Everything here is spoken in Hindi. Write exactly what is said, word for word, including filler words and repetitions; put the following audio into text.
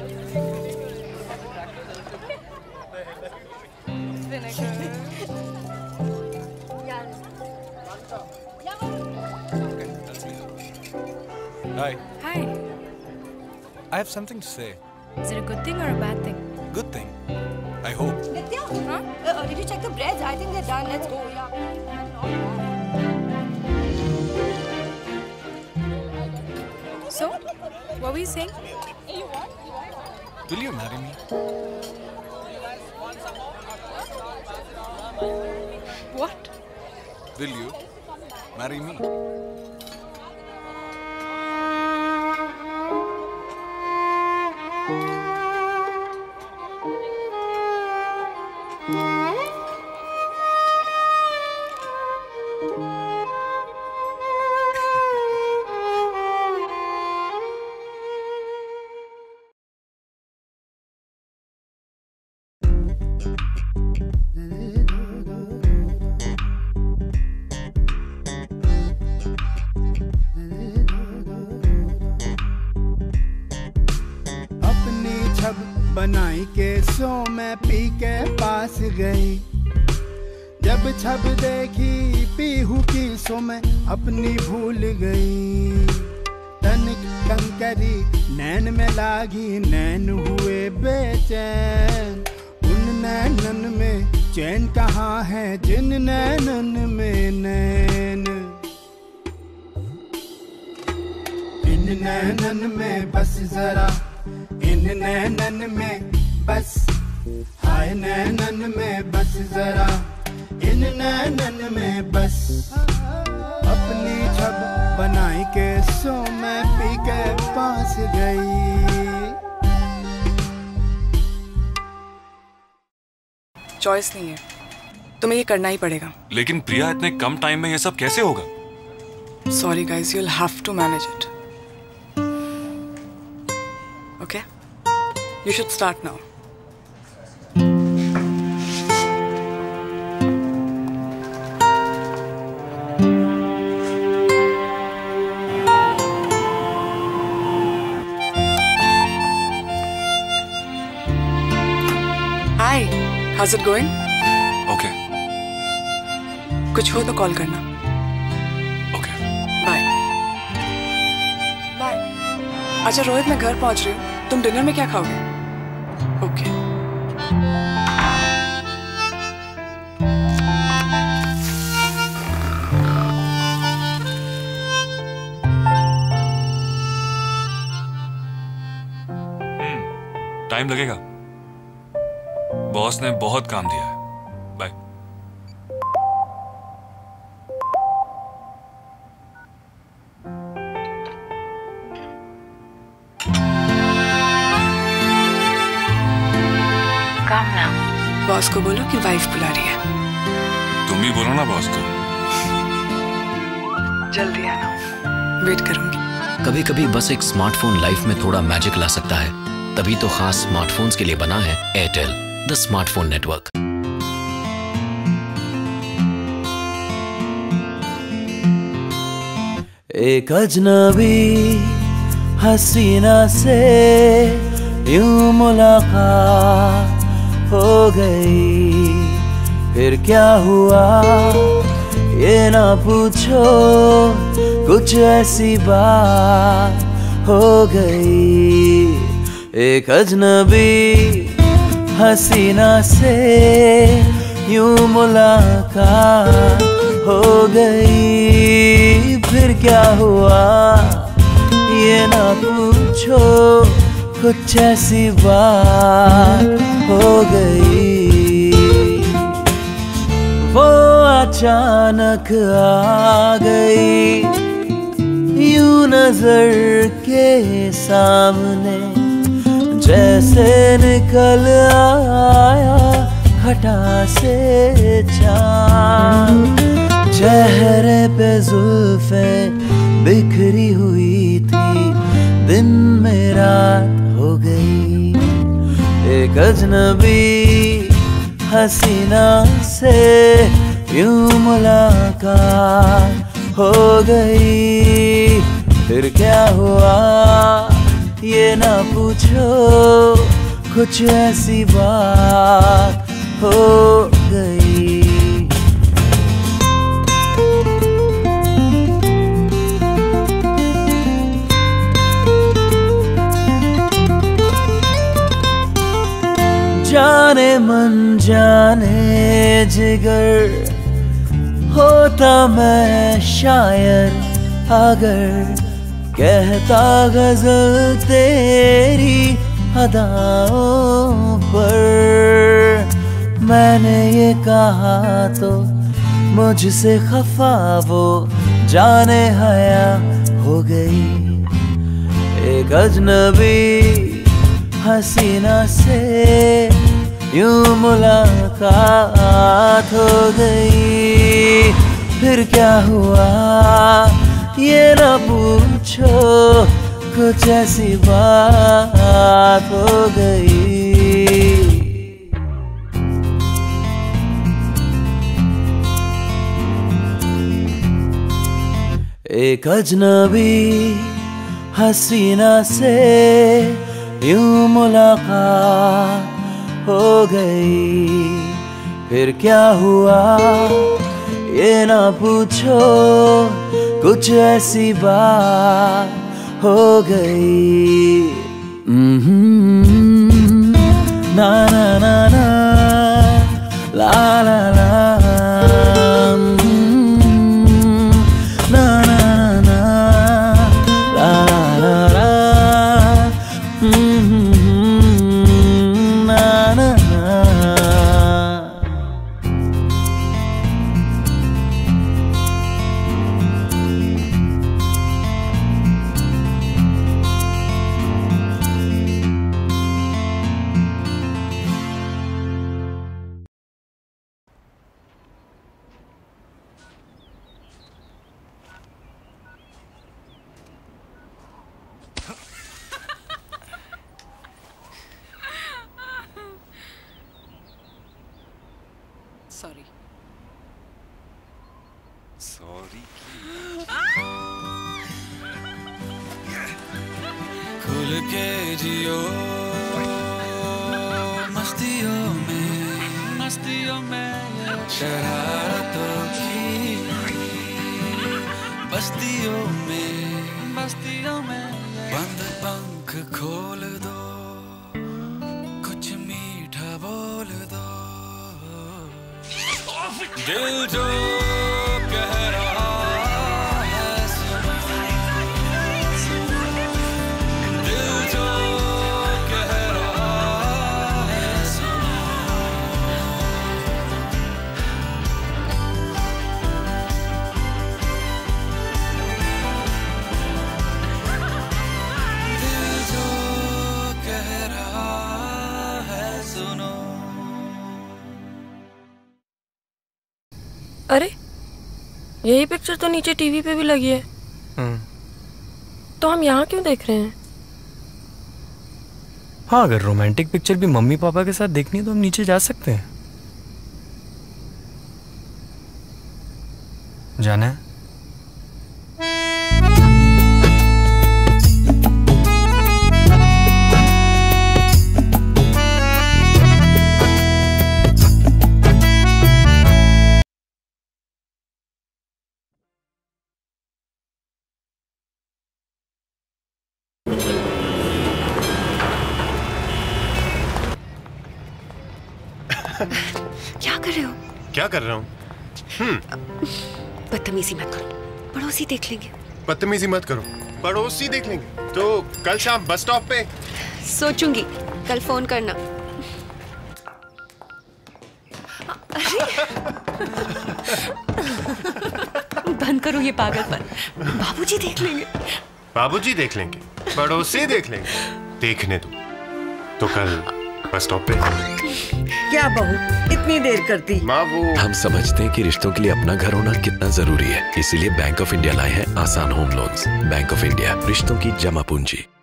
Hi. Hi. I have something to say. Is it a good thing or a bad thing? Good thing. I hope. Nitya? Huh? Uh, uh, did you check the breads? I think they're done. Let's go. Yeah. So, what were you saying? Will you marry me? What? Will you marry me? बनाई के सो मैं पी के पास गई, जब छब देखी पीहू की सो मैं अपनी भूल गई। तनिक कंकरी नैन में लागी, नैन हुए बेचैन। उन नैनन में चैन कहाँ है जिन नैनन में नैन। इन नैनन में बस जरा, इन नैनन में बस, हाय नैनन में बस जरा, इन नैनन में बस। अपनी छब बनाई के सो मैं पी के पास गई। चॉइस नहीं है, तुम्हें ये करना ही पड़ेगा। लेकिन प्रिया, इतने कम टाइम में ये सब कैसे होगा? Sorry guys, you will have to manage it. Okay, you should start now. Hi, how's it going? Okay. कुछ हो तो कॉल करना। Okay. बाय। बाय। अच्छा रोहित, मैं घर पहुंच रही हूँ, तुम डिनर में क्या खाओगे? ओके। टाइम लगेगा, बॉस ने बहुत काम दिया है। बाय। बॉस को बोलो कि वाइफ बुला रही है। तुम ही बोलो ना बॉस को। जल्दी आना, वेट करूंगी। कभी कभी बस एक स्मार्टफोन लाइफ में थोड़ा मैजिक ला सकता है, तभी तो खास स्मार्टफोन्स के लिए बना है एयरटेल, द स्मार्टफोन नेटवर्क। एक अजनबी हसीना से यूं मुलाकात हो गई, फिर क्या हुआ ये ना पूछो, कुछ ऐसी बात हो गई। एक अजनबी हसीना से यूं मुलाकात हो गई, फिर क्या हुआ ये ना पूछो, कुछ ऐसी बात हो गई। वो अचानक आ गई यूं नजर के सामने, जैसे निकल आया घटा से चाँद। चेहरे पे जुल्फे बिखरी हुई थी, दिन में रात हो गई। एक अजनबी हसीना से यूं मुलाकात हो गई, फिर क्या हुआ ये ना पूछो कुछ ऐसी बात हो गई। जाने मन जाने जिगर होता मैं शायर अगर कहता गजल तेरी अदाओं पर। मैंने ये कहा तो मुझसे खफा वो जाने हया हो गई। एक अजनबी हसीना से यूं मुलाकात हो गई। फिर क्या हुआ ये ना पूछो कुछ ऐसी बात हो गई। एक अजनबी हसीना से यूं मुलाकात हो गई। फिर क्या हुआ ये ना पूछो कुछ ऐसी बात हो गई। ना ना ना ना ला ला ला सॉरी सॉरी खुल के जियो मस्तियों में मस्तियों में शरारतों की बस्तियों में बस्तियों में बंद पंख खोल दो कुछ मीठा बोल दो। दिल जो कह रहा है सुनो, दिल जो कह रहा है सुनो। दिल जो कह रहा है सुनो। अरे यही पिक्चर तो नीचे टीवी पे भी लगी है। तो हम यहाँ क्यों देख रहे हैं? हाँ, अगर रोमांटिक पिक्चर भी मम्मी पापा के साथ देखनी है तो हम नीचे जा सकते हैं। जाना है? क्या कर रहे हो? क्या कर रहा हूँ? हम्म बदतमीजी मत करो, पड़ोसी देख लेंगे। बदतमीजी मत करो, पड़ोसी देख लेंगे। तो कल शाम बस स्टॉप पे सोचूंगी, कल फोन करना। अरे बंद करो ये पागलपन, बाबूजी देख लेंगे। बाबूजी देख लेंगे, पड़ोसी देख लेंगे, देखने दो। तो कल बस स्टॉप पे। क्या बहू इतनी देर करती? माँ वो हम समझते हैं कि रिश्तों के लिए अपना घर होना कितना जरूरी है, इसीलिए बैंक ऑफ इंडिया लाए हैं आसान home loans. Bank of India, रिश्तों की जमा पूंजी।